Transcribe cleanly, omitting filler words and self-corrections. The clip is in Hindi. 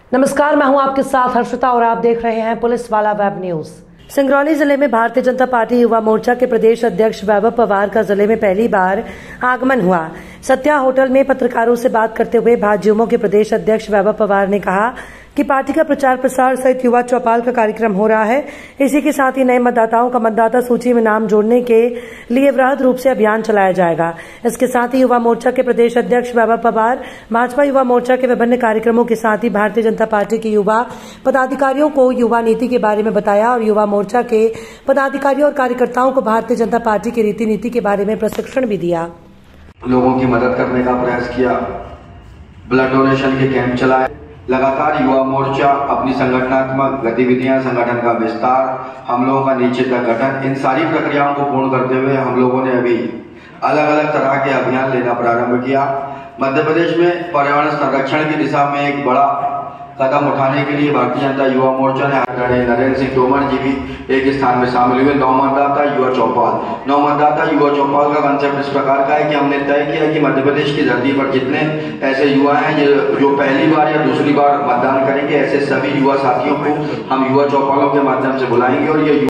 नमस्कार, मैं हूं आपके साथ हर्षिता और आप देख रहे हैं पुलिस वाला वेब न्यूज। सिंगरौली जिले में भारतीय जनता पार्टी युवा मोर्चा के प्रदेश अध्यक्ष वैभव पवार का जिले में पहली बार आगमन हुआ। सत्या होटल में पत्रकारों से बात करते हुए भाजयुमो के प्रदेश अध्यक्ष वैभव पवार ने कहा कि पार्टी का प्रचार प्रसार सहित युवा चौपाल का कार्यक्रम हो रहा है। इसी के साथ ही नए मतदाताओं का मतदाता सूची में नाम जोड़ने के लिए वृहद रूप से अभियान चलाया जाएगा। इसके साथ ही युवा मोर्चा के प्रदेश अध्यक्ष वैभव पवार भाजपा युवा मोर्चा के विभिन्न कार्यक्रमों के साथ ही भारतीय जनता पार्टी के युवा पदाधिकारियों को युवा नीति के बारे में बताया और युवा मोर्चा के पदाधिकारियों और कार्यकर्ताओं को भारतीय जनता पार्टी की रीति नीति के बारे में प्रशिक्षण भी दिया। लोगों की मदद करने का प्रयास किया, ब्लड डोनेशन के कैंप चलाए। लगातार युवा मोर्चा अपनी संगठनात्मक गतिविधियां, संगठन का विस्तार, हम लोगों का नीचे तक गठन, इन सारी प्रक्रियाओं को पूर्ण करते हुए हम लोगों ने अभी अलग अलग तरह के अभियान लेना प्रारंभ किया। मध्य प्रदेश में पर्यावरण संरक्षण की दिशा में एक बड़ा कदम उठाने के लिए भारतीय जनता युवा मोर्चा ने नरेंद्र सिंह तोमर जी भी एक स्थान में शामिल हुए। नौ मतदाता युवा चौपाल का कंसेप्ट इस प्रकार का है कि हमने तय किया कि मध्य प्रदेश की धरती पर जितने ऐसे युवा हैं जो पहली बार या दूसरी बार मतदान करेंगे, ऐसे सभी युवा साथियों को हम युवा चौपालों के माध्यम से बुलाएंगे और ये